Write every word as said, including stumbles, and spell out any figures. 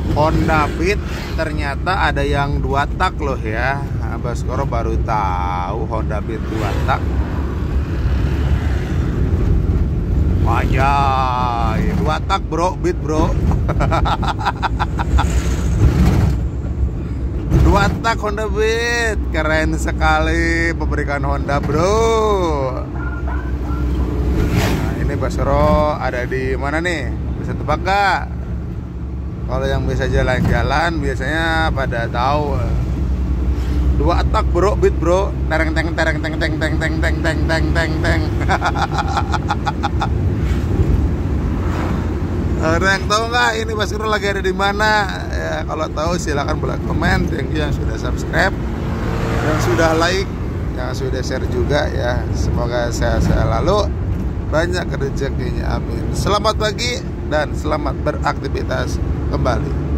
Honda Beat ternyata ada yang dua tak loh ya. Baskoro baru tahu Honda Beat dua tak. Anjay, dua tak bro, Beat bro. Dua tak Honda Beat, keren sekali pabrikan Honda bro. Nah, ini Baskoro ada di mana nih? Bisa tebak gak? Kalau yang bisa jalan-jalan biasanya pada tahu. Dua tak bro, Beat bro. Tereng teng tereng teng teng teng teng teng teng teng teng teng. Ada yang tahu nggak ini Baskoro lagi ada di mana? Ya, kalau tahu silakan boleh komen. Thank you yang sudah subscribe, yang sudah like, yang sudah share juga ya. Semoga sehat-sehat lalu, banyak rezekinya, amin. Selamat pagi dan selamat beraktivitas kembali.